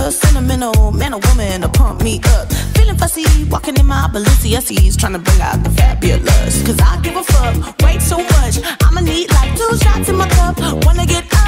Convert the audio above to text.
a sentimental man or woman to pump me up. Feeling fussy, walking in my Balenciennes, trying to bring out the fabulous. Cause I give a fuck way too much. I'ma need like 2 shots in my cup. Wanna get